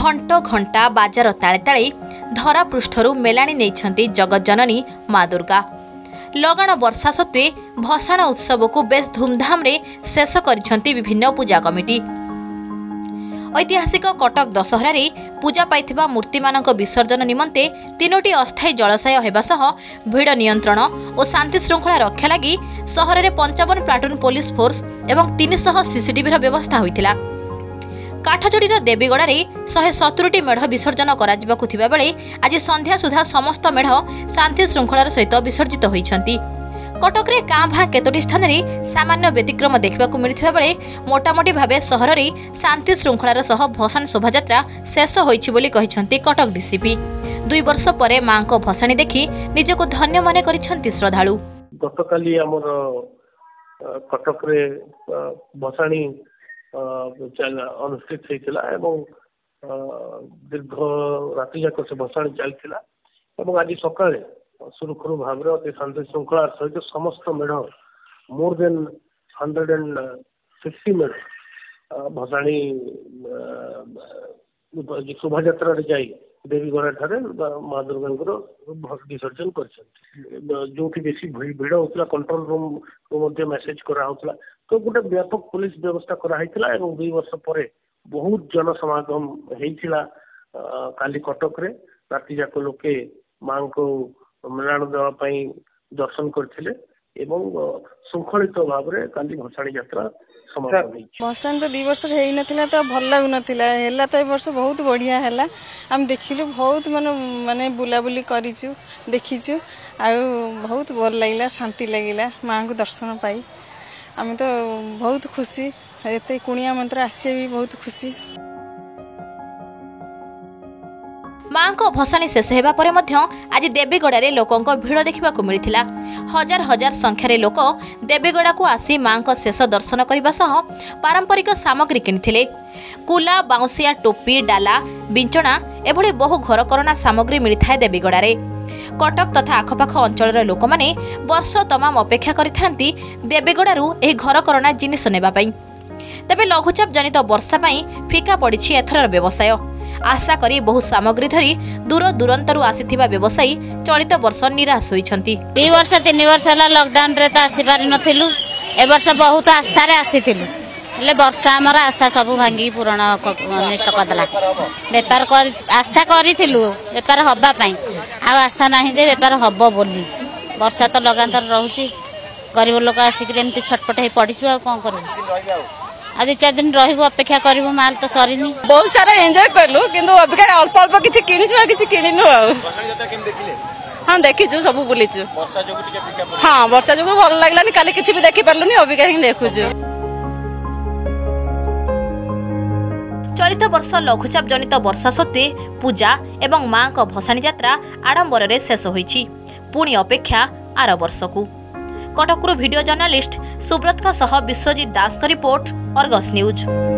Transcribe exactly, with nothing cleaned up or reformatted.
घंट घंटा बाजार ताले ताले धरा पृष्ठरू मेलाणी नहीं जगज्जननी माँ दुर्गा। लगाण वर्षा सत्वे भसाण उत्सव को बेस धूमधाम रे शेष करिसेंती विभिन्न पूजा कमिटी। ऐतिहासिक कटक दशहरा रे पूजा पाइथिबा मूर्तिमानक विसर्जन निमंते तीनोटी अस्थायी जलाशय हेबा सह भिड़ नियंत्रण और शांति श्रृंखला रक्षा लगी सहर में पंचावन प्लाटून पुलिस फोर्स एवं तीन सौ सीसीटीवी व्यवस्था होइतिला। काठजोड़ीर देवीगड़ा में शहे सतुरी मेढ़ विसर्जन करा बेले आज संध्या सुधा समस्त मेढ़ शांति श्रृंखलार सहित विसर्जित होइछंती। कटक रे कां भां केतोटी स्थान रे सामान्य व्यतिक्रम देखा मिलता बेले मोटामोटी भावे सहर में शांति श्रृंखलार सह भसाणी शोभायात्रा शेष होइछि बोली कहिसंती कटक डीसीपी। दुई वर्ष परे मां को भसाणी देखि निजको धन्य माने करिसंती श्रद्धालु। गतकाली हमर कटक रे भसाणी अनुष्ठित होता दीर्घ राति जाक से भसाणी चलता। आज सका सुरखुरु भाव अति शांति श्रृंखला सहित समस्त मेढ़ more than hundred and fifty मेढ़ भसाणी शोभायात्रा जाई देवीगड़ा ठारे माँ दुर्गा विसर्जन कर जो बेसी भिड़ होता कंट्रोल रूम मेसेज करा होता तो गोटे व्यापक पुलिस व्यवस्था कराइला। दुई वर्ष पर बहुत जन समागम होता काली कटक रे राति जाक लोके माँ को मेलाण देवाई दर्शन करथिले एवं श्रृंखलित भाव में काली भसाणी यात्रा भसाणी तो दी वर्ष हो तो भल लगुन तो ए वर्ष बहुत बढ़िया है। आम देखिलु बहुत माने माने बुलाबुली करिचु देखीचु आ बहुत भल लगिला शांति लगिला माँ को दर्शन पाई आम तो बहुत खुशी एते कुणिया मंत्र आसी भी बहुत खुशी। माँ को भसाणी शेष हेबा परे मध्य आज देवीगड़ा रे लोकों भिड़ देखा मिलता। हजार हजार संख्यार लोक देवीगड़ा को आसी माँ को शेष दर्शन करने सह पारंपरिक सामग्री किनिथिले। कुला बाउंसिया टोपी डाला बिंचना एभली बहु घरकरणा सामग्री मिलता है देवीगड़ा रे। कटक तथा आखपाख अंचल लोक माने वर्ष तमाम अपेक्षा करिथांती देवीगड़ारू एही घरकरणा जिनिस नेबा पई। तबे लघुचाप जनित वर्षा पई फिका पड़िछि एथरर व्यवसाय। आशा करी बहु सामग्री धरी दूर दूरंतरू आसीथिबा व्यवसायी चलित वर्ष निराश होइछंती। दो वर्ष तीन वर्ष हला लॉकडाउन रे त आसी पारि नथिलु ए वर्ष बहुत आशा रे आसीथिलु ले वर्षा हमर आशा सब भांगी पूर्ण नष्ट करदला। व्यापार कर आशा करिथिलु व्यापार हबा पई आ आशा नाही जे व्यापार हबो बोली वर्षा तो लगातार रहउची गरीब लोक आसिक एमती छटपट हे पडिछु आ कोन करू आज चार दिन रही अपेक्षा करू माल तो सरीनी बहुत सारा एंजॉय करलु किंतु अपेक्षा अल्प अल्प किछि किनिछु किछि किनिनु आ। हाँ देखीचु सब बुलीचु हाँ वर्षा जो भल लागलानी काली किछि भी देखि पारलुनी अबिका ही देखुछु। चलित वर्ष लघुचाप जनित वर्षा सत्वे पूजा एवं माँ को भसाणी यात्रा आडंबर रे शेष होइछि। पुणी अपेक्षा आर वर्ष को। कटकरू वीडियो जर्नलिस्ट सुब्रत का सह विश्वजीत दास का रिपोर्ट अर्गस न्यूज।